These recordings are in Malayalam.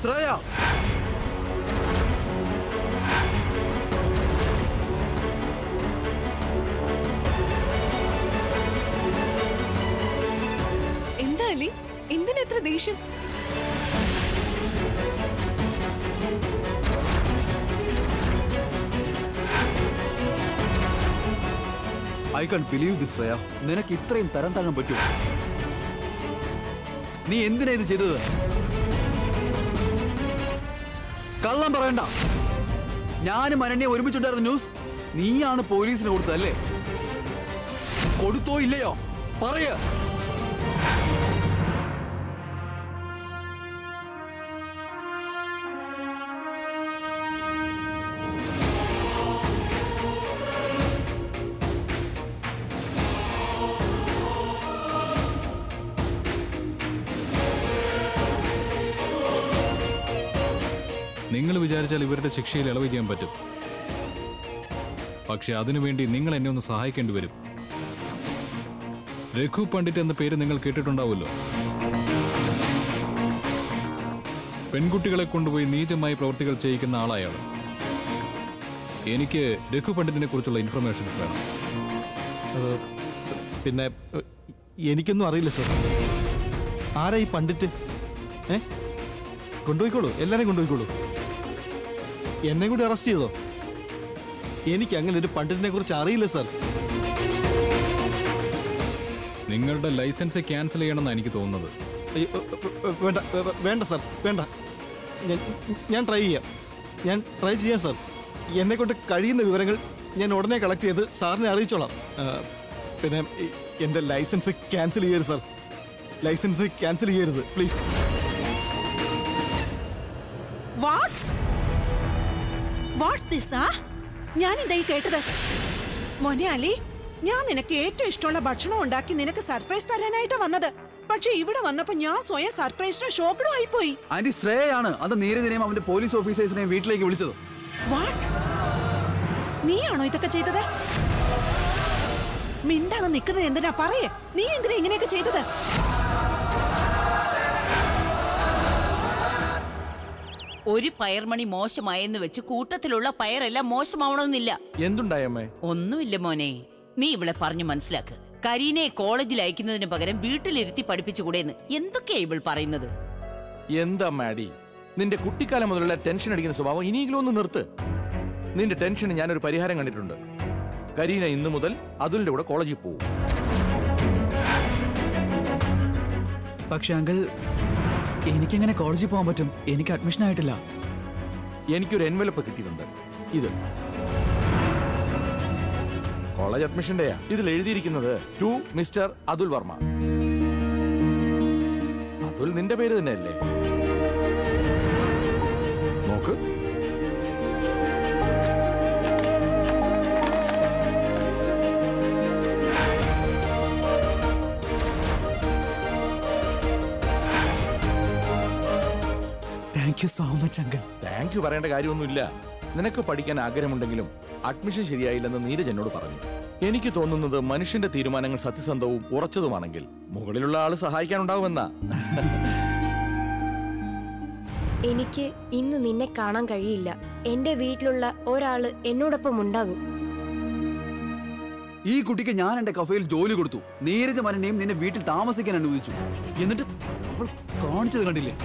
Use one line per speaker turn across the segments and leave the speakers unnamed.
ശ്രേയ,
എന്താ അലി, എന്തിനാ എത്ര ദേഷ്യം?
I can believe this Shreya. നിനക്ക് ഇത്രയും തരം താഴാൻ പറ്റുമോ? നീ എന്തിനാ ഇത് ചെയ്തത്? കള്ളം പറയണ്ട. ഞാനും അനന്യ ഒരുമിച്ചുണ്ടായിരുന്ന ന്യൂസ് നീയാണ് പോലീസിന് കൊടുത്തതല്ലേ? കൊടുത്തോ ഇല്ലയോ പറയ.
നിങ്ങൾ വിചാരിച്ചാൽ ഇവരുടെ ശിക്ഷയിൽ ഇളവ് ചെയ്യാൻ പറ്റും. പക്ഷെ അതിനുവേണ്ടി നിങ്ങൾ എന്നെ ഒന്ന് സഹായിക്കേണ്ടി വരും. രഘു പണ്ഡിറ്റ് എന്ന പേര് നിങ്ങൾ കേട്ടിട്ടുണ്ടാവുമല്ലോ. പെൺകുട്ടികളെ കൊണ്ടുപോയി നീചമായ പ്രവൃത്തികൾ ചെയ്യിക്കുന്ന ആളായാണ്. എനിക്ക് രഘു പണ്ഡിറ്റിനെ കുറിച്ചുള്ള ഇൻഫർമേഷൻസ് വേണം.
പിന്നെ എനിക്കൊന്നും അറിയില്ല സർ. ആരാ ഈ പണ്ഡിറ്റ്? കൊണ്ടുപോയിക്കോളൂ, എല്ലാവരെയും കൊണ്ടുപോയിക്കോളൂ. എന്നെ കൂടി അറസ്റ്റ് ചെയ്തോ? എനിക്ക് അങ്ങനെ ഒരു പണ്ഡിറ്റിനെ കുറിച്ച് അറിയില്ല സർ.
നിങ്ങളുടെ ലൈസൻസ് ക്യാൻസൽ ചെയ്യണമെന്നാണ് എനിക്ക് തോന്നുന്നത്.
വേണ്ട വേണ്ട സർ, വേണ്ട. ഞാൻ ട്രൈ ചെയ്യാം സർ. എന്നെ കൊണ്ട് കഴിയുന്ന വിവരങ്ങൾ ഞാൻ ഉടനെ കളക്ട് ചെയ്ത് സാറിനെ അറിയിച്ചോളാം. പിന്നെ എൻ്റെ ലൈസൻസ് ക്യാൻസൽ ചെയ്യരുത് സർ. ലൈസൻസ് ക്യാൻസൽ ചെയ്യരുത് പ്ലീസ്.
ഞാനെന്തായി കേട്ടത്? മോനെ അലി, ഞാൻ നിനക്ക് ഏറ്റവും ഇഷ്ടമുള്ള ഭക്ഷണം ഉണ്ടാക്കി നിനക്ക് സർപ്രൈസ് തരാനായിട്ട് വന്നത്. പക്ഷെ ഇവിടെ വന്നപ്പോ ഞാൻ സ്വയം സർപ്രൈസിന് ഷോക്കഡും ആയിപ്പോയി.
ആന്റി, ശ്രേയാണ് അത് നീരജിനെയും അവന്റെ പോലീസ് ഓഫീസേഴ്സിനെയും വീട്ടിലേക്ക് വിളിച്ചത്.
നീയാണോ ഇതൊക്കെ ചെയ്തത്? മിണ്ടാതെ നിൽക്കുന്നത് എന്തിനാ? പറയേ, നീ എന്തിനാ ഇങ്ങനെയൊക്കെ ചെയ്തത്?
ഒരു പയർമണി മോശമായെന്ന് വെച്ച് കൂട്ടത്തിലുള്ള പയറെല്ലാം മോശമാവണമെന്നില്ല.
എന്തുണ്ടായമ്മേ?
ഒന്നുമില്ല മോനെ, നീ ഇവിടെ പറഞ്ഞു മനസ്സിലാക്ക്. കരീനെ കോളേജിൽ അയക്കുന്നതിന് പകരം വീട്ടിലിരുത്തി പഠിപ്പിച്ചുകൂടെന്ന് എന്തൊക്കെയാ ഇവൾ പറയുന്നത്?
എന്താ മാഡി, നിന്റെ കുട്ടിക്കാലം മുതലുള്ള ടെൻഷൻ അടിക്കുന്ന സ്വഭാവം ഇനിയെങ്കിലും ഒന്ന് നിർത്ത്. നിന്റെ ടെൻഷന് ഞാനൊരു പരിഹാരം കണ്ടിട്ടുണ്ട്. കരീന ഇന്നു മുതൽ അതുലിന്റെ കൂടെ കോളേജിൽ പോകും.
പക്ഷെ അങ്കിൾ, എനിക്കെങ്ങനെ കോളേജിൽ പോകാൻ പറ്റും? എനിക്ക് അഡ്മിഷൻ ആയിട്ടില്ല.
എനിക്കൊരു എൻവലപ്പ് കിട്ടിയിട്ടുണ്ട്. ഇത് കോളേജ് അഡ്മിഷന്റെയാ. ഇതിൽ എഴുതിയിരിക്കുന്നത് ടു മിസ്റ്റർ അതുൽ വർമ്മ. അതുൽ നിന്റെ പേര് തന്നെയല്ലേ? നോക്ക്.
Thank you so much uncle.
Thank you പറയേണ്ട കാര്യമൊന്നുമില്ല. നിനക്ക് പഠിക്കാൻ ആഗ്രഹമുണ്ടെങ്കിലും അഡ്മിഷൻ ശരിയായില്ലെന്ന് നീരജ് എന്നോട് പറഞ്ഞു. എനിക്ക് തോന്നുന്നത് മനുഷ്യന്റെ തീരുമാനങ്ങൾ സത്യസന്ധവും ഉറച്ചതുമാണെങ്കിൽ മുകളിലുള്ള ആള് സഹായിക്കാനുണ്ടാവുമെന്നാ.
എനിക്ക് ഇന്ന് നിന്നെ കാണാൻ കഴിയില്ല. എന്റെ വീട്ടിലുള്ള ഒരാള് എന്നോടൊപ്പം ഉണ്ടാകും.
ഈ കുട്ടിക്ക് ഞാൻ എന്റെ കഫയിൽ ജോലി കൊടുത്തു. നീരജ് മനനെയും നിന്നെ വീട്ടിൽ താമസിക്കാൻ അനുവദിച്ചു. എന്നിട്ട് അവൾ കാണിച്ചത് കണ്ടില്ലേ?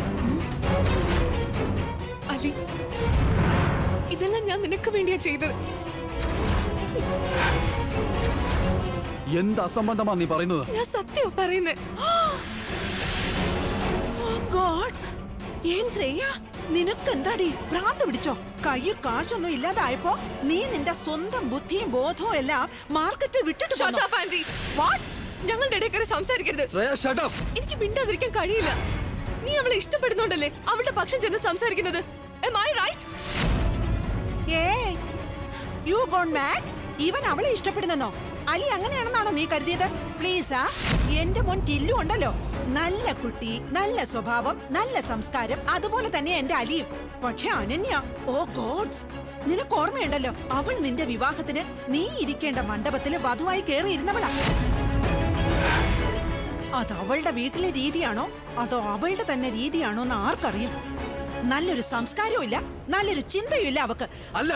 അലി, ഇതെല്ലാം ഞാൻ നിനക്ക് വേണ്ടിയാ ചെയ്തത്.
എന്ത് അസംബന്ധമാ നീ പറയുന്നത്?
ഞാൻ സത്യം പറയുന്നേ.
നിനക്കെന്താടി ഭ്രാന്ത് പിടിച്ചോ? കയ്യിൽ കാശൊന്നും ഇല്ലാതായപ്പോ നീ നിന്റെ സ്വന്തം ബുദ്ധിയും ബോധവും എല്ലാം മാർക്കറ്റിൽ വിട്ടിട്ട്
ഞങ്ങളുടെ ഇടയ്ക്ക് സംസാരിക്കരുത്. എനിക്ക് മിണ്ടാതിരിക്കാൻ കഴിയില്ല. നീ അവളെ ഇഷ്ടപ്പെടുന്നുണ്ടല്ലേ അവളുടെ പക്ഷം ചെന്ന് സംസാരിക്കുന്നത്? Am I right?
You gone mad? ഇവൻ അവളെ ഇഷ്ടപ്പെടുന്നെന്നോ? അലി അങ്ങനെയാണെന്നാണോ നീ കരുതിയത്? പ്ലീസ് എന്റെ മോൻ ടില്ലു ഉണ്ടല്ലോ, നല്ല കുട്ടി, നല്ല സ്വഭാവം, നല്ല സംസ്കാരം, അതുപോലെ തന്നെ എന്റെ അലിയും. പക്ഷെ അനന്യ, ഓ ഗോഡ്സ്, നിനക്ക് ഓർമ്മയുണ്ടല്ലോ, അവൾ നിന്റെ വിവാഹത്തിന് നീ ഇരിക്കേണ്ട മണ്ഡപത്തിൽ വധുവായി കയറിയിരുന്നവളാ. അത് അവളുടെ വീട്ടിലെ രീതിയാണോ അതോ അവളുടെ തന്നെ രീതിയാണോ എന്ന് ആർക്കറിയാം? നല്ലൊരു സംസ്കാരവും ഇല്ല, നല്ലൊരു ചിന്തയും ഇല്ല അവക്ക്.
അല്ല,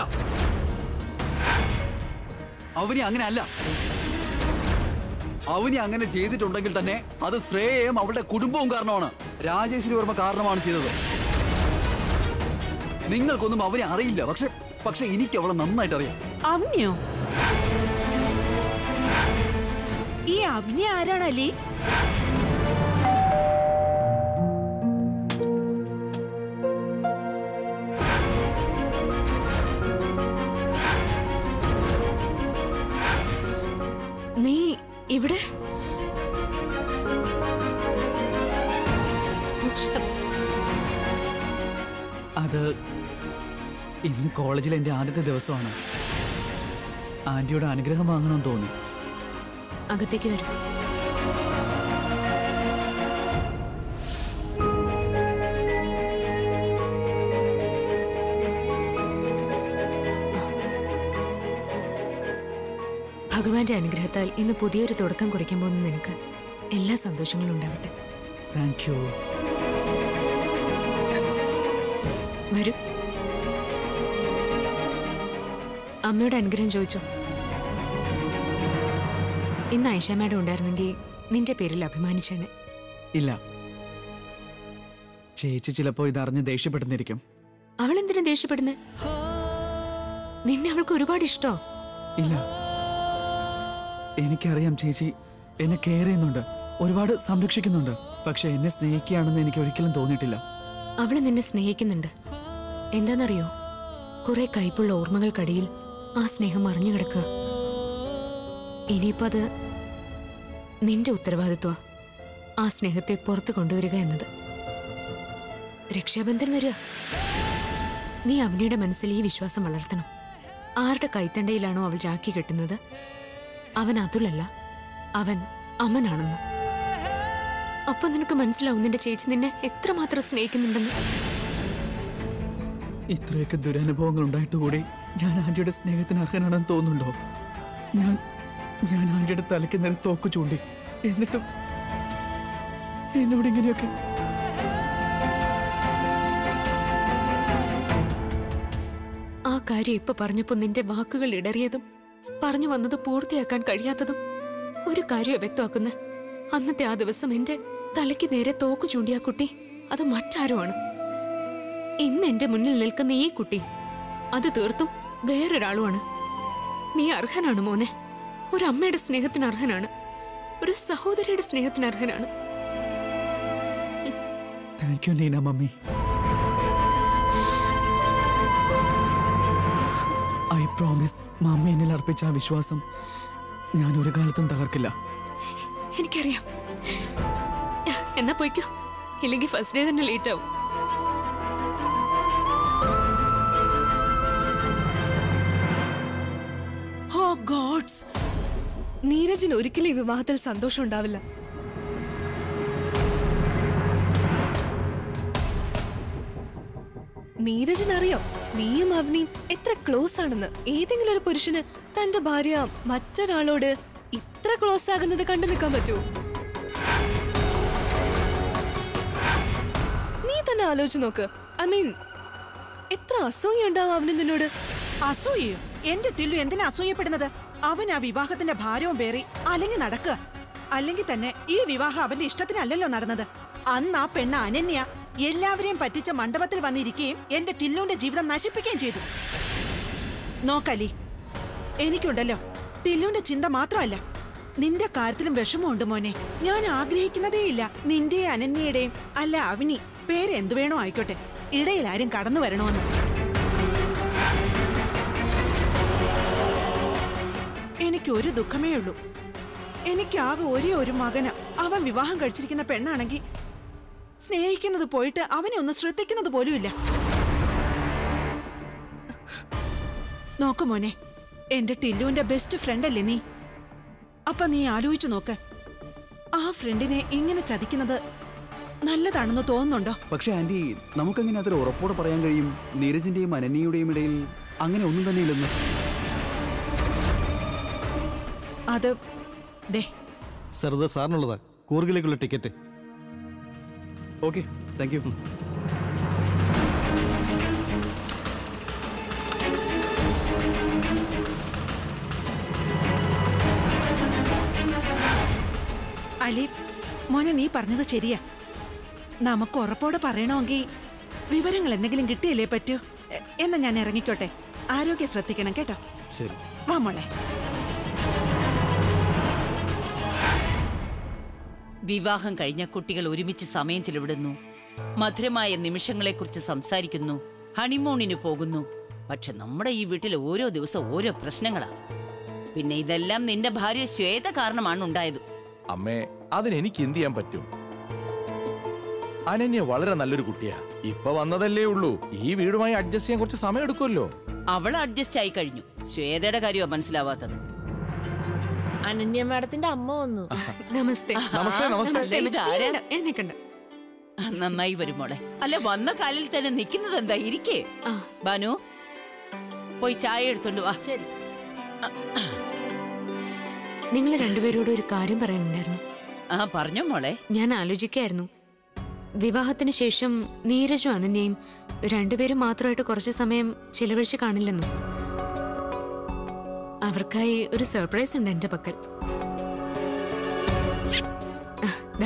അവനി അങ്ങനെ അല്ല. അവനി അങ്ങനെ ചെയ്തിട്ടുണ്ടെങ്കിൽ തന്നെ അത് ശ്രേയയും അവളുടെ കുടുംബവും കാരണമാണ്. രാജേശ്വരി വർമ്മ കാരണമാണ് ചെയ്തത്. നിങ്ങൾക്കൊന്നും അവനെ അറിയില്ല. പക്ഷെ എനിക്ക് അവളെ നന്നായിട്ട് അറിയാം.
അവനെയോ? ഈ അവനെ ആരാണ് അലി?
നീ ഇവിടെ?
അത് ഇന്ന് കോളേജിൽ എന്റെ ആദ്യത്തെ ദിവസമാണ്. ആന്റിയുടെ അനുഗ്രഹം വാങ്ങണമെന്ന് തോന്നി.
അകത്തേക്ക് വരും. ഭഗവാന്റെ അനുഗ്രഹത്താൽ ഇന്ന് പുതിയൊരു തുടക്കം കുറിക്കാൻ പോകുന്ന നിനക്ക് എല്ലാ സന്തോഷങ്ങളും ഉണ്ടാവട്ടെ.
Thank you.
വരൂ. അമ്മയുടെ അനുഗ്രഹം ചോദിച്ചോ. ഇന്ന് ഐഷ മാഡം ഉണ്ടായിരുന്നെങ്കിൽ നിന്റെ പേരിൽ അഭിമാനിച്ചേനെ.
ഇല്ല, ചേച്ചി ചിലപ്പോ ഇതറിഞ്ഞ് ദേഷ്യപ്പെടുന്നിരിക്കും.
അവൾ എന്തിനാ ദേഷ്യപ്പെടുന്നേ? നിന്നെ അവൾക്ക് ഒരുപാട് ഇഷ്ടോ?
ഇല്ല, എനിക്കറിയാം ചേച്ചി എന്നെ കെയർ ചെയ്യുന്നുണ്ട്, ഒരുപാട് സംരക്ഷിക്കുന്നുണ്ട്. പക്ഷെ എന്നെ സ്നേഹിക്കുകയാണെന്ന് എനിക്ക് ഒരിക്കലും തോന്നിയിട്ടില്ല.
അവള് നിന്നെ സ്നേഹിക്കുന്നുണ്ട്. എന്താണെന്നറിയോ, കുറെ കയ്പുള്ള ഓർമ്മകൾക്കടിയിൽ ആ സ്നേഹം മറിഞ്ഞു കിടക്കുക. ഇനിയിപ്പോ അത് നിന്റെ ഉത്തരവാദിത്വ ആ സ്നേഹത്തെ പുറത്തു കൊണ്ടുവരിക എന്നത്. രക്ഷാബന്ധൻ വരിക. നീ അവനിയുടെ മനസ്സിൽ ഈ വിശ്വാസം വളർത്തണം. ആരുടെ കൈത്തണ്ടയിലാണോ അവൾ രാഖി കെട്ടുന്നത്, അവൻ അതുലല്ല, അവൻ അമനാണെന്ന്. അപ്പൊ നിനക്ക് മനസ്സിലാവും നിന്റെ ചേച്ചി നിന്നെ എത്രമാത്രം സ്നേഹിക്കുന്നുണ്ടെന്ന്.
ഇത്രയൊക്കെ ദുരനുഭവങ്ങൾ ഉണ്ടായിട്ട് കൂടി ഞാൻ ആന്റിയുടെ സ്നേഹത്തിന് അർഹനാണെന്ന് തോന്നുന്നുണ്ടോ? ഞാൻ ആന്റിയുടെ തലയ്ക്ക് നേരെ തോക്ക് ചൂണ്ടി, എന്നിട്ടും എന്നോട് ഇങ്ങനെയൊക്കെ.
ആ കാര്യം ഇപ്പൊ പറഞ്ഞപ്പോ നിന്റെ വാക്കുകൾ ഇടറിയതും പറഞ്ഞു വന്നത് പൂർത്തിയാക്കാൻ കഴിയാത്തതും ഒരു കാര്യം വ്യക്തമാക്കുന്ന, അന്നത്തെ ആ ദിവസം എന്റെ തലയ്ക്ക് നേരെ തോക്ക് ചൂണ്ടിയ കുട്ടി അത് മറ്റാരുമാണ്. ഇന്ന് എന്റെ മുന്നിൽ നിൽക്കുന്ന ഈ കുട്ടി അത് തീർത്തും വേറൊരാളുമാണ്. നീ അർഹനാണ് മോനെ. ഒരു അമ്മയുടെ സ്നേഹത്തിന് അർഹനാണ്, ഒരു സഹോദരിയുടെ സ്നേഹത്തിന് അർഹനാണ്.
Thank you Neena mummy. I promise, mummy എന്നിൽ അർപ്പിച്ച ആ വിശ്വാസം ഞാൻ ഒരു കാലത്തും തകർക്കില്ല.
എനിക്കറിയാം. എന്നാ പോയിക്കോ, ഇല്ലെങ്കിൽ ഫസ്റ്റ് ഡേ തന്നെ ലേറ്റ് ആവും. നീരജിന് ഒരിക്കലും ഈ വിവാഹത്തിൽ സന്തോഷം ഉണ്ടാവില്ല. നീരജിനറിയാം നീയും അവനിയും എത്ര ക്ലോസ് ആണെന്ന്. ഏതെങ്കിലും ഒരു പുരുഷന് തന്റെ ഭാര്യ മറ്റൊരാളോട് ഇത്ര ക്ലോസ് ആകുന്നത് കണ്ടു നിൽക്കാൻ പറ്റുമോ? നീ തന്നെ ആലോചിച്ച് നോക്ക്. ഐ മീൻ, എത്ര അസൂയ ഉണ്ടാവും അവന് നിന്നോട്.
അസൂയയോ? എന്റെ ടില്ലു എന്തിനാ അസൂയപ്പെടുന്നത്? അവൻ ആ വിവാഹത്തിന്റെ ഭാരവും പേറി അലഞ്ഞു നടക്കുക. അല്ലെങ്കിൽ തന്നെ ഈ വിവാഹം അവന്റെ ഇഷ്ടത്തിനല്ലല്ലോ നടന്നത്. അന്ന് ആ പെണ്ണ് അനന്യ എല്ലാവരെയും പറ്റിച്ച മണ്ഡപത്തിൽ വന്നിരിക്കുകയും എന്റെ ടില്ലുവിന്റെ ജീവിതം നശിപ്പിക്കുകയും ചെയ്തു. നോക്കലി, എനിക്കുണ്ടല്ലോ ടില്ലുവിന്റെ ചിന്ത മാത്രമല്ല, നിന്റെ കാര്യത്തിലും വിഷമമുണ്ട് മോനെ. ഞാൻ ആഗ്രഹിക്കുന്നതേയില്ല നിന്റെയും അനന്യയുടെയും, അല്ല അവനി പേര് എന്തു വേണോ ആയിക്കോട്ടെ, ഇടയിൽ ആരും കടന്നു വരണമെന്ന്. എനിക്കൊരു ദുഃഖമേ ഉള്ളൂ. എനിക്കാകെ ഒരേ ഒരു മകന്. അവൻ വിവാഹം കഴിച്ചിരിക്കുന്ന പെണ്ണാണെങ്കിൽ സ്നേഹിക്കുന്നത് പോയിട്ട് അവനെ ഒന്ന് ശ്രദ്ധിക്കുന്നത് പോലുമില്ല. നോക്ക് മോനെ, എന്റെ ടില്ലുവിന്റെ ബെസ്റ്റ് ഫ്രണ്ട് അല്ലേ നീ? അപ്പൊ നീ ആലോചിച്ചു നോക്ക്, ആ ഫ്രണ്ടിനെ ഇങ്ങനെ ചതിക്കുന്നത് നല്ലതാണെന്ന് തോന്നുന്നുണ്ടോ?
പക്ഷെ ആന്റി, നമുക്കെങ്ങനെ അതൊരു ഉറപ്പോടെ പറയാൻ കഴിയും നീരജിന്റെയും അനന്യയുടെയും ഇടയിൽ അങ്ങനെ ഒന്നും തന്നെ ഇല്ലെന്ന്?
അത് ദേ
സർ, ഇത് സാറിനുള്ളതാ, കൂർഗിലേക്കുള്ള ticket.
Okay, thank you.
Ali മോനെ, നീ പറഞ്ഞത് ശരിയാ. നമുക്ക് ഉറപ്പോടെ പറയണമെങ്കിൽ വിവരങ്ങൾ എന്തെങ്കിലും കിട്ടിയല്ലേ പറ്റൂ. എന്നാ ഞാൻ ഇറങ്ങിക്കോട്ടെ. ആരോഗ്യം ശ്രദ്ധിക്കണം കേട്ടോ.
ശരി.
വാ മോളെ.
വിവാഹം കഴിഞ്ഞ കുട്ടികൾ ഒരുമിച്ച് സമയം ചിലവിടുന്നു, മധുരമായ നിമിഷങ്ങളെക്കുറിച്ച് സംസാരിക്കുന്നു, ഹണിമൂണിന് പോകുന്നു. പക്ഷെ നമ്മുടെ ഈ വീട്ടിൽ ഓരോ ദിവസം ഓരോ പ്രശ്നങ്ങളാ. പിന്നെ ഇതെല്ലാം നിന്റെ ഭാര്യ ശ്വേത കാരണമാണ് ഉണ്ടായത്.
അമ്മേ, അതിനെനിക്ക് എന്ത് ചെയ്യാൻ പറ്റും? അനന്യ വളരെ നല്ലൊരു കുട്ടിയാ. ഇപ്പൊ വന്നതല്ലേ ഉള്ളൂ. ഈ വീടുമായി അഡ്ജസ്റ്റ് ചെയ്യാൻ കുറച്ച് സമയം എടുക്കുമല്ലോ.
അവൾ അഡ്ജസ്റ്റ് ആയി കഴിഞ്ഞു. ശ്വേതയുടെ കാര്യമാ മനസ്സിലാവാത്തത്.
അനന്യ മാഡത്തിന്റെ അമ്മ വന്നു.
നമസ്തേ.
നമസ്തേ. നമസ്തേ.
ഇതാരാ?
എഴുന്നേക്കണ്ട.
നന്നായി വരും മോളെ. അല്ല, വന്ന കാലിൽ തന്നെ നിൽക്കുന്നത് എന്താ? ഇരിക്കേ.
ആ.
ബാനു, പോയി ചായ എടുത്തോണ്ട് വാ.
ശരി.
നിങ്ങൾ രണ്ടുപേരോടും ഒരു കാര്യം പറയാനുണ്ടായിരുന്നു.
ആ, പറഞ്ഞോ മോളെ.
ഞാൻ ആലോചിക്കായിരുന്നു, വിവാഹത്തിന് ശേഷം നീരജും അനന്യയും രണ്ടുപേരും മാത്രമായിട്ട് കുറച്ച് സമയം ചിലവഴിച്ച് കാണില്ലെന്നും. അവർക്കായി ഒരു സർപ്രൈസ് ഉണ്ട് എന്റെ പക്കൽ. ദാ.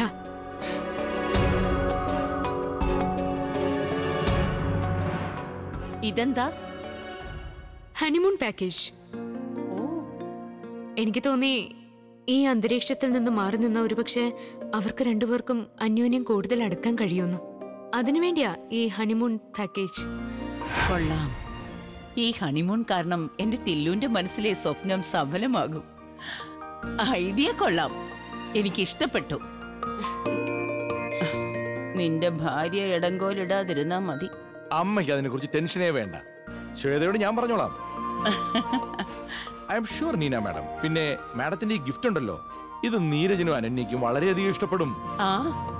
ഇതെന്താ?
Honeymoon package. എനിക്ക് തോന്നി ഈ അന്തരീക്ഷത്തിൽ നിന്ന് മാറി നിന്ന ഒരുപക്ഷെ അവർക്ക് രണ്ടുപേർക്കും അന്യോന്യം കൂടുതൽ അടുക്കാൻ കഴിയുമെന്ന്. അതിനുവേണ്ടിയാ ഈ ഹണിമൂൺ പാക്കേജ്.
കൊള്ളാം. ഈ ഹണിമൂൺ കാരണം എന്റെ ടില്ലുവിന്റെ മനസ്സിലെ സ്വപ്നം സഫലമാകും. ഐഡിയ കൊള്ളാം, എനിക്ക് ഇഷ്ടപ്പെട്ടു. നിന്റെ ഭാര്യ ഇടങ്കോലിടാതിരുന്നാ മതി.
അമ്മയ്ക്ക് അതിനെ കുറിച്ച് ടെൻഷനേ വേണ്ട. ശ്വേതയോട് ഞാൻ പറഞ്ഞോളാം. I'm sure Neena madam. പിന്നെ മാഡത്തിന്റെ ഈ ഗിഫ്റ്റ് ഉണ്ടല്ലോ, ഇത് നീരജനും അനന്യയ്ക്കും വളരെയധികം ഇഷ്ടപ്പെടും.
ആ,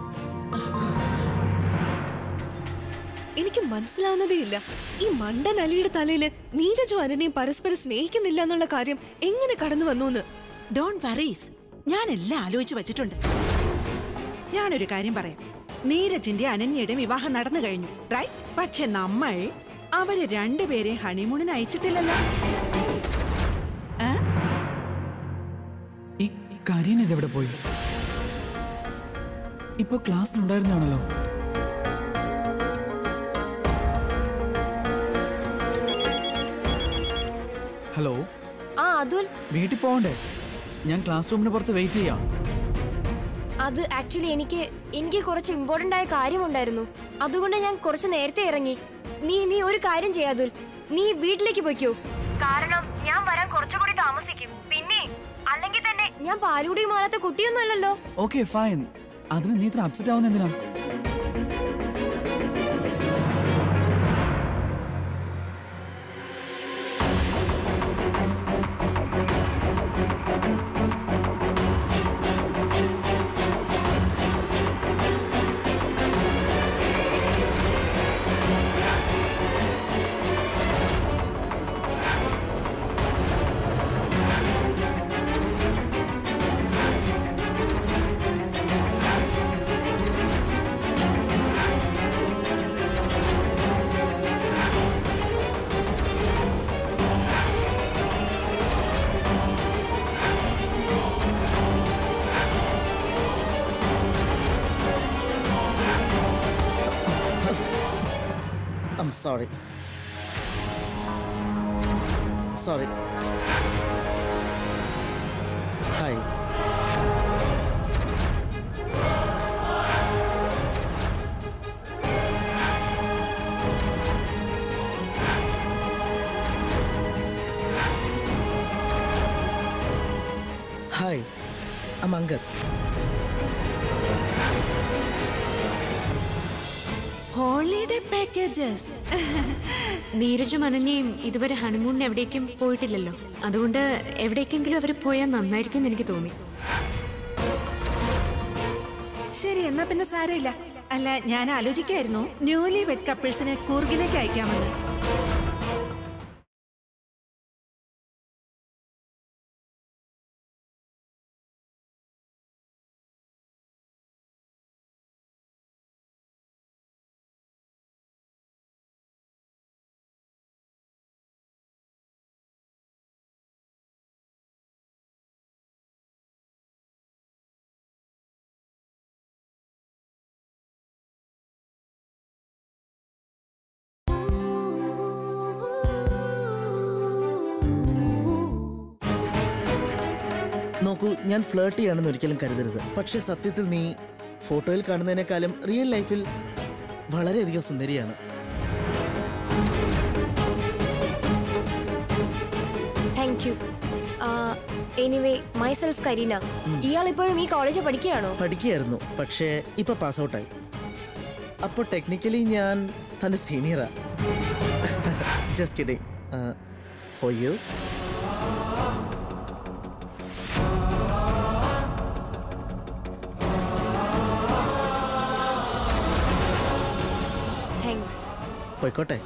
എനിക്ക് മനസ്സിലാവുന്നതേയില്ല. ഈ മണ്ടൻ അലിയുടെ തലയില് നീരജും അനന്യയും പരസ്പരം സ്നേഹിക്കുന്നില്ല എന്നുള്ള കാര്യം എങ്ങനെ കടന്നു വന്നു?
ഡോണ്ട് വറീസ്, ഞാൻ എല്ലാം ആലോചിച്ച് വെച്ചിട്ടുണ്ട്. ഞാനൊരു കാര്യം പറയാം. നീരജിന്റെ അനന്യയുടെ വിവാഹം നടന്നു കഴിഞ്ഞു, റൈറ്റ്? പക്ഷെ നമ്മൾ അവര് രണ്ടുപേരെ ഹണിമൂണിന് അയച്ചിട്ടില്ലല്ലോ.
ഈ കരീന ഇതെവിടെ പോയി? ഇപ്പൊ ക്ലാസ്സിലുണ്ടായിരുന്നാണല്ലോ. ഹലോ.
ആ അതുൽ,
വീട്ടിൽ പോകണ്ടേ? ഞാൻ ക്ലാസ് റൂമിന് പുറത്ത് വെയിറ്റ് ചെയ്യാം.
അത് ആക്ച്വലി എനിക്ക് കുറച്ച് ഇമ്പോർട്ടന്റ് ആയ കാര്യമുണ്ടായിരുന്നു. അതുകൊണ്ട് ഞാൻ കുറച്ച് നേരത്തെ ഇറങ്ങി. നീ ഒരു കാര്യം ചെയ്യാ അതുൽ, നീ വീട്ടിലേക്ക് പോയിക്കോ. കാരണം ഞാൻ വരാൻ കുറച്ചുകൂടി താമസിക്കും. പിന്നെ അല്ലെങ്കിൽ തന്നെ ഞാൻ പാലുകൂടി മാറാത്ത കുട്ടിയൊന്നും അല്ലല്ലോ.
Okay fine. അതിന് നീ ഇത്ര അപ്സെറ്റ് ആവുന്ന എന്തിനാ?
I'm sorry. Sorry. Hi. Hi. I'm Angad.
Holiday packages.
നീരജും അനന്യയും ഇതുവരെ ഹണിമൂണിന് എവിടേക്കും പോയിട്ടില്ലല്ലോ. അതുകൊണ്ട് എവിടേക്കെങ്കിലും അവർ പോയാൽ നന്നായിരിക്കും എന്ന് എനിക്ക് തോന്നി.
ശരി, എന്നാ പിന്നെ സാരമില്ല. അല്ല, ഞാൻ ആലോചിക്കായിരുന്നു ന്യൂലി വെഡ് കപ്പിൾസിനെ കൂർഗിലേക്ക് അയക്കാമെന്ന്.
നോക്കൂ, ഞാൻ ഫ്ലേർട്ട് ചെയ്യാണെന്ന് ഒരിക്കലും കരുതരുത്. പക്ഷെ സത്യത്തിൽ നീ ഫോട്ടോയിൽ കാണുന്നതിനേക്കാളും റിയൽ ലൈഫിൽ വളരെയധികം സുന്ദരിയാണ്.
Thank you. Anyway myself Kareena. ഇയാൾ ഇപ്പോഴും ഈ കോളേജിൽ പഠിക്കുകയാണോ?
പഠിക്കുകയായിരുന്നു, പക്ഷേ ഇപ്പൊ പാസ് ഔട്ടായി. അപ്പോൾ ടെക്നിക്കലി ഞാൻ തന്റെ സീനിയറാ. Just kidding. For you.
Thanks.
പോയിക്കോട്ടെ.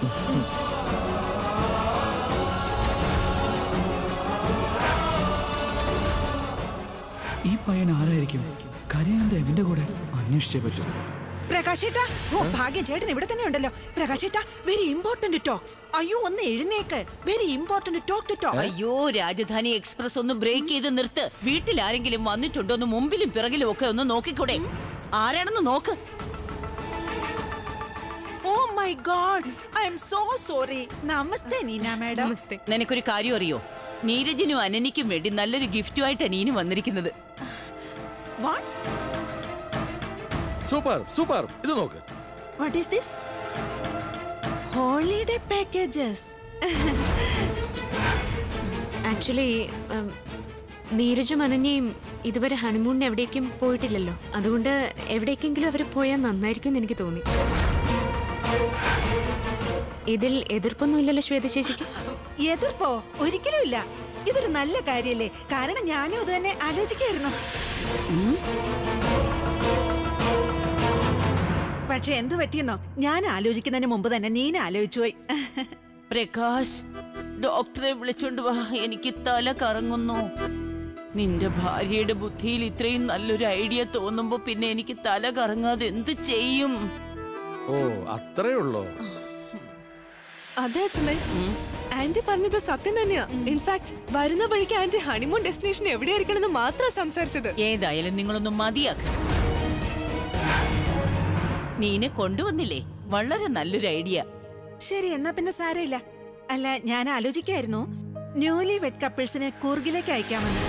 ഈ പയ്യൻ ആരായിരിക്കും? കരയാനന്ദ എന്റെ കൂടെ അന്വേഷിച്ചേ പറ്റൂ.
പ്രകാശേട്ടാ, ഓ ഭാഗ്യം, ചേട്ടൻ ഇവിടെ തന്നെ ഉണ്ടല്ലോ. പ്രകാശേട്ടാ, വെരി ഇമ്പോർട്ടന്റ് ടോക്സ്. അയ്യോ ഒന്ന് എഴുന്നേക്ക്. Very important talk to talk.
അയ്യോ, രാജധാനി എക്സ്പ്രസ് ഒന്ന് ബ്രേക്ക് ചെയ്ത് നിർത്ത്. വീട്ടിൽ ആരെങ്കിലും വന്നിട്ടുണ്ടോ എന്ന് മുമ്പിലും പിറകിലും ഒക്കെ ഒന്ന് നോക്കിക്കൂടെ? ആരാണെന്ന് നോക്ക്.
Oh my God, I'm so sorry. നമസ്തേ നീന മാഡം.
നമസ്തേ.
നിനക്കൊരു കാര്യം അറിയോ? നീരജിനും അനനിക്കും വേണ്ടി നല്ലൊരു ഗിഫ്റ്റുമായിട്ടാണ് നീന് വന്നിരിക്കുന്നത്.
വാട്ട്?
Super super. ഇത് നോക്ക്.
What is this? Holiday packages.
Actually നീരജും അനന്യയും ഇതുവരെ ഹണിമൂണിന് എവിടേക്കും പോയിട്ടില്ലല്ലോ. അതുകൊണ്ട് എവിടേക്കെങ്കിലും അവർ പോയാൽ നന്നായിരിക്കും എന്ന് എനിക്ക് തോന്നി. ഇതിൽ എതിർപ്പൊന്നുമില്ലല്ലോ ശ്വേത ചേച്ചിക്ക്?
എതിർപ്പോ? ഒരിക്കലും ഇല്ല. ഇതൊരു നല്ല കാര്യല്ലേ? കാരണം ഞാനും ഇത് തന്നെ ആലോചിക്കായിരുന്നു. പക്ഷെ എന്ത് പറ്റിയെന്നോ, ഞാൻ ആലോചിക്കുന്നതിന് മുമ്പ് തന്നെ നീന ആലോചിച്ചു പോയി.
പ്രകാശ്, ഡോക്ടറെ വിളിച്ചോണ്ട് വാ, എനിക്ക് തല കറങ്ങുന്നു. നിന്റെ ഭാര്യയുടെ ബുദ്ധിയിൽ ഇത്രയും നല്ലൊരു ഐഡിയ തോന്നുമ്പോ പിന്നെ എനിക്ക് തല കറങ്ങാതെ എന്ത് ചെയ്യും?
ഓ, അത്രേ ഉള്ളോ?
അതെ അച്ഛമ്മേ, ആന്റി പറഞ്ഞത് സത്യം തന്നെയാ. ഇൻഫാക്ട് വരുന്ന വഴിക്ക് ആന്റി ഹണിമൂൺ ഡെസ്റ്റിനേഷൻ എവിടെയായിരിക്കണമെന്ന് മാത്രം സംസാരിച്ചത്.
ഏതായാലും നിങ്ങളൊന്നും മതിയാക്ക്. നീനെ കൊണ്ടുവന്നില്ലേ, വളരെ നല്ലൊരു ഐഡിയ.
ശരി, എന്നാ പിന്നെ സാരമില്ല. അല്ല, ഞാൻ ആലോചിക്കായിരുന്നു ന്യൂലി വെഡ് കപ്പിൾസിനെ കൂർഗിലേക്ക് അയക്കാമെന്ന്.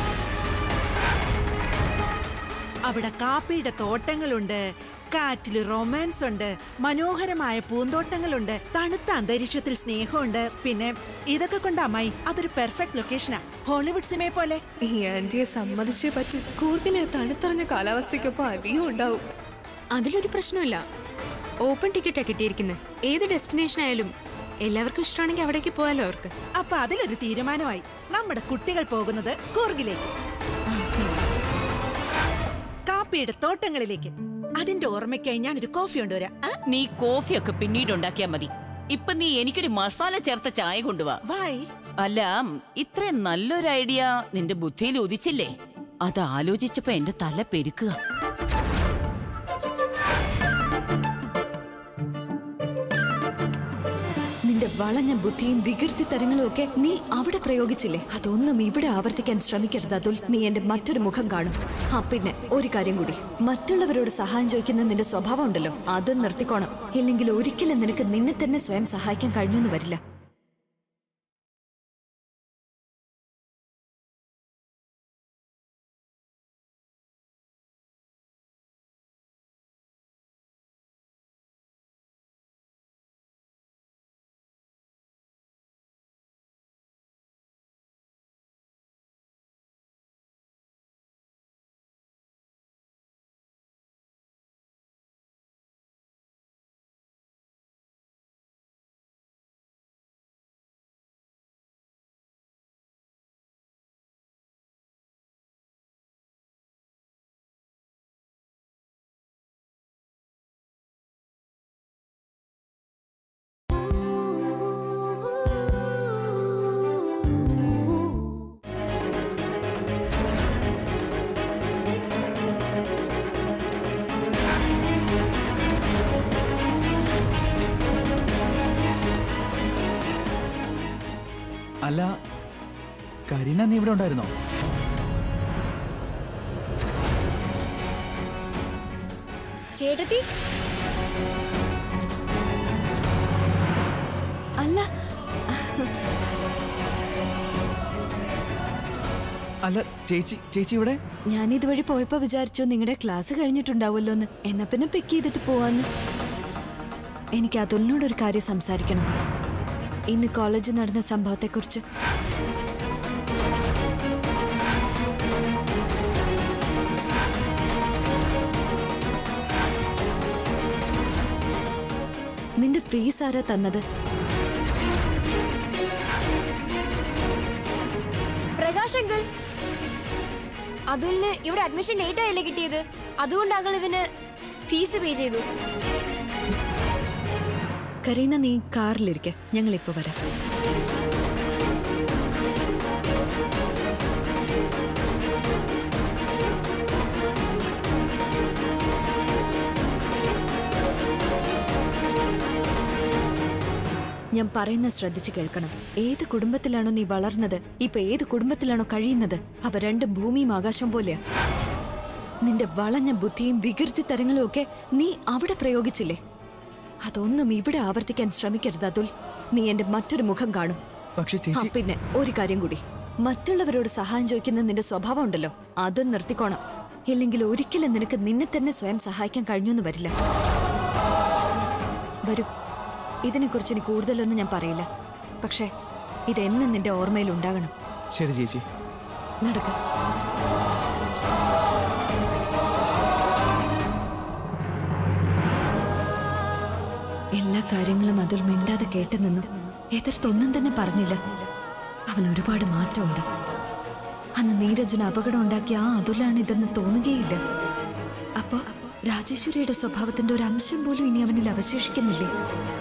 അവിടെ കാപ്പിയുടെ തോട്ടങ്ങളുണ്ട്, കാറ്റില് റൊമാൻസ് ഉണ്ട്, മനോഹരമായ പൂന്തോട്ടങ്ങളുണ്ട്, തണുത്ത അന്തരീക്ഷത്തിൽ സ്നേഹമുണ്ട്. പിന്നെ ഇതൊക്കെ കൊണ്ട് അമ്മായി അതൊരു പെർഫെക്റ്റ് ലൊക്കേഷനാ. ഹോളിവുഡ് സിനിമയെ പോലെ.
ഈ ആന്റിയെ സമ്മതിച്ചേ പറ്റൂ. കൂർഗിലെ തണുത്തറിഞ്ഞ കാലാവസ്ഥയ്ക്കൊപ്പം അലിയും ഉണ്ടാവും.
അതിലൊരു പ്രശ്നമില്ല. ഓപ്പൺ ടിക്കറ്റാ കിട്ടിയിരിക്കുന്നത്. ഏത് ഡെസ്റ്റിനേഷൻ ആയാലും എല്ലാവർക്കും ഇഷ്ടമാണെങ്കിൽ അവിടേക്ക് പോയാലോ അവർക്ക്.
അപ്പൊ അതിലൊരു തീരുമാനമായി. നമ്മുടെ കുട്ടികൾ പോകുന്നത് കൂർഗിലേക്ക്, കാപ്പിയുടെ തോട്ടങ്ങളിലേക്ക്. അതിന്റെ ഓർമ്മയ്ക്കായി ഞാനൊരു കോഫി കൊണ്ടുവരാം.
നീ കോഫിയൊക്കെ പിന്നീട് ഉണ്ടാക്കിയാ മതി. ഇപ്പൊ നീ എനിക്കൊരു മസാല ചേർത്ത ചായ കൊണ്ടുവാ.
വൈ?
അല്ല, ഇത്രയും നല്ലൊരു ഐഡിയ നിന്റെ ബുദ്ധിയിൽ ഉദിച്ചില്ലേ? അത് ആലോചിച്ചപ്പോ എന്റെ തല പെരുക്കുക.
നിന്റെ വളഞ്ഞ ബുദ്ധിയും വികൃതി തരങ്ങളും ഒക്കെ നീ അവിടെ പ്രയോഗിച്ചില്ലേ? അതൊന്നും ഇവിടെ ആവർത്തിക്കാൻ ശ്രമിക്കരുത് അതുൽ. നീ എന്റെ മറ്റൊരു മുഖം കാണും. പിന്നെ ഒരു കാര്യം കൂടി, മറ്റുള്ളവരോട് സഹായം ചോദിക്കുന്ന നിന്റെ സ്വഭാവം ഉണ്ടല്ലോ, അത് നിർത്തിക്കോണം. ഇല്ലെങ്കിൽ ഒരിക്കലും നിനക്ക് നിന്നെ തന്നെ സ്വയം സഹായിക്കാൻ കഴിഞ്ഞൊന്നും വരില്ല.
അല്ല കരീന, നീ ഇവിടെ ഉണ്ടായിരുന്നോ?
ചേട്ടത്തി,
അല്ല
അല്ല ചേച്ചി ഇവിടെ?
ഞാൻ ഇതുവഴി പോയപ്പോ വിചാരിച്ചു നിങ്ങളുടെ ക്ലാസ് കഴിഞ്ഞിട്ടുണ്ടാവുമല്ലോ എന്ന്. എന്നാ പിന്നെ പിക്ക് ചെയ്തിട്ട് പോവാന്ന്. എനിക്ക് അതുലിനോടൊരു കാര്യം സംസാരിക്കണം. ഇന്ന് കോളേജിൽ നടന്ന സംഭവത്തെക്കുറിച്ച്. നിന്റെ ഫീസ് ആരാ തന്നത്?
പ്രകാശങ്കൾ, അതുലിന് ഇവിടെ അഡ്മിഷൻ ലേറ്റ് ആയല്ലേ കിട്ടിയത്, അതുകൊണ്ട് അങ്ങൾ ഇവന് ഫീസ് പേ ചെയ്തു.
കരീന, നീ കാറിലിരിക്കെ, ഞങ്ങളിപ്പോ വരാം. ഞാൻ പറയുന്ന ശ്രദ്ധിച്ചു കേൾക്കണം. ഏത് കുടുംബത്തിലാണോ നീ വളർന്നത്, ഇപ്പൊ ഏത് കുടുംബത്തിലാണോ കഴിയുന്നത്, അവ രണ്ടും ഭൂമിയും ആകാശം പോലെയാ. നിന്റെ വളഞ്ഞ ബുദ്ധിയും വികൃതി തരങ്ങളും ഒക്കെ നീ അവിടെ പ്രയോഗിച്ചില്ലേ? അതൊന്നും ഇവിടെ ആവർത്തിക്കാൻ ശ്രമിക്കരുത് അതുൽ. നീ എന്റെ മറ്റൊരു മുഖം കാണും. പിന്നെ ഒരു കാര്യം കൂടി, മറ്റുള്ളവരോട് സഹായം ചോദിക്കുന്ന നിന്റെ സ്വഭാവം ഉണ്ടല്ലോ, അത് നിർത്തിക്കോണം. ഇല്ലെങ്കിൽ ഒരിക്കലും നിനക്ക് നിന്നെ തന്നെ സ്വയം സഹായിക്കാൻ കഴിഞ്ഞൊന്നും വരില്ല. വരൂ, ഇതിനെക്കുറിച്ച് ഇനി കൂടുതലൊന്നും ഞാൻ പറയില്ല. പക്ഷേ ഇതെന്നും നിന്റെ ഓർമ്മയിൽ ഉണ്ടാകണം.
ശരി ചേച്ചി,
നടക്ക. എല്ലാ കാര്യങ്ങളും അതുൽ മിണ്ടാതെ കേട്ടു നിന്നു. എതിർത്തൊന്നും തന്നെ പറഞ്ഞില്ല. അവൻ ഒരുപാട് മാറ്റമുണ്ട്. അന്ന് നീരജിന് അപകടം ഉണ്ടാക്കിയ ആ അതുലാണ് ഇതെന്ന് തോന്നുകയില്ല. അപ്പോ രാജേശ്വരിയുടെ സ്വഭാവത്തിന്റെ ഒരു അംശം പോലും ഇനി അവനിൽ അവശേഷിക്കുന്നില്ലേ?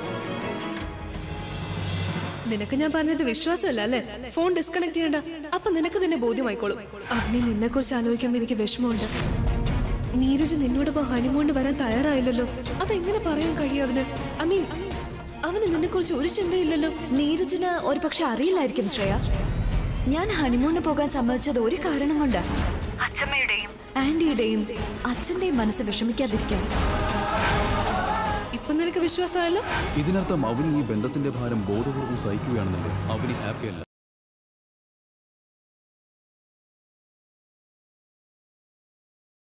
നിനക്ക് ഞാൻ പറഞ്ഞത് വിശ്വാസമല്ല അല്ലേ? ഫോൺ ഡിസ്കണക്ട് ചെയ്യണ്ട, അപ്പൊ നിനക്ക് തന്നെ ബോധ്യമായിക്കോളും. അവനെ നിന്നെ കുറിച്ച് ആലോചിക്കുമ്പോൾ എനിക്ക് വിഷമമുണ്ട്. നീരജ് നിന്നോടൊപ്പം ഹണിമൂണിന് വരാൻ തയ്യാറായില്ലല്ലോ, അതെങ്ങനെ പറയാൻ കഴിയും അവന്? അവന് നിന്നെ കുറിച്ച് ഒരു ചിന്തയില്ലല്ലോ.
നീരജിന് ഒരു പക്ഷെ അറിയില്ലായിരിക്കും ശ്രേയ. ഞാൻ ഹണിമൂണിന് പോകാൻ സമ്മതിച്ചത് ഒരു കാരണം കൊണ്ടാ. അച്ഛമ്മയുടെയും ആന്റിയുടെയും അച്ഛന്റെയും മനസ്സ് വിഷമിക്കാതിരിക്കാൻ.
ഇപ്പൊ നിനക്ക് വിശ്വാസമായല്ലോ.
ഇതിനർത്ഥം അവന് ഈ ബന്ധത്തിന്റെ ഭാരം ബോധപൂർവ്വം സഹിക്കുകയാണെന്നല്ലേ? അവന് ഹാപ്പിയല്ല.